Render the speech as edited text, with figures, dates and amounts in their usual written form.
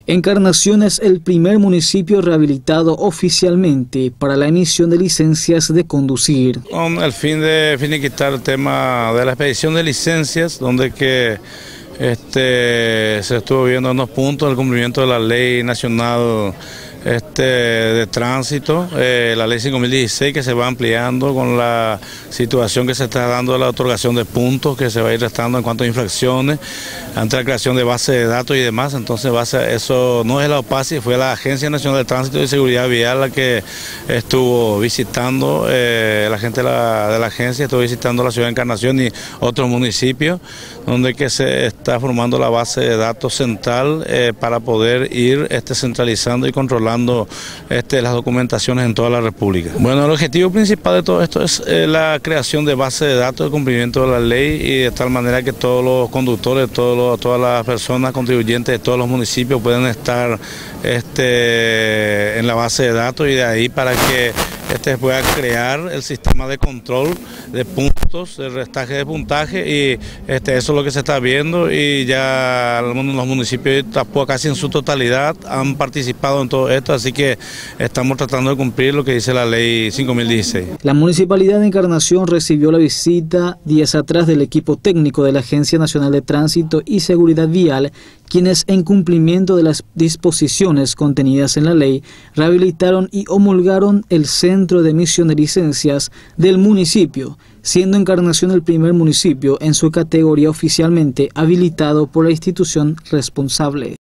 Encarnación es el primer municipio rehabilitado oficialmente para la emisión de licencias de conducir. Con el fin de finiquitar el tema de la expedición de licencias, donde que se estuvo viendo unos puntos del cumplimiento de la ley nacional de tránsito, la ley 5016, que se va ampliando con la situación que se está dando de la otorgación de puntos, que se va a ir restando en cuanto a infracciones, ante la creación de base de datos y demás. Entonces eso no es la OPACI, fue la Agencia Nacional de Tránsito y Seguridad Vial la que estuvo visitando, la gente de la agencia estuvo visitando la ciudad de Encarnación y otros municipios, donde que se está formando la base de datos central para poder ir centralizando y controlando las documentaciones en toda la República. Bueno, el objetivo principal de todo esto es la creación de base de datos de cumplimiento de la ley, y de tal manera que todos los conductores, todas las personas contribuyentes de todos los municipios puedan estar en la base de datos, y de ahí para que pueda crear el sistema de control de puntos, de restaje de puntaje, y eso es lo que se está viendo, y ya los municipios de Itapúa casi en su totalidad han participado en todo esto, así que estamos tratando de cumplir lo que dice la ley 5016. La Municipalidad de Encarnación recibió la visita días atrás del equipo técnico de la Agencia Nacional de Tránsito y Seguridad Vial, quienes en cumplimiento de las disposiciones contenidas en la ley rehabilitaron y homologaron el centro de emisión de licencias del municipio, siendo Encarnación el primer municipio en su categoría oficialmente habilitado por la institución responsable.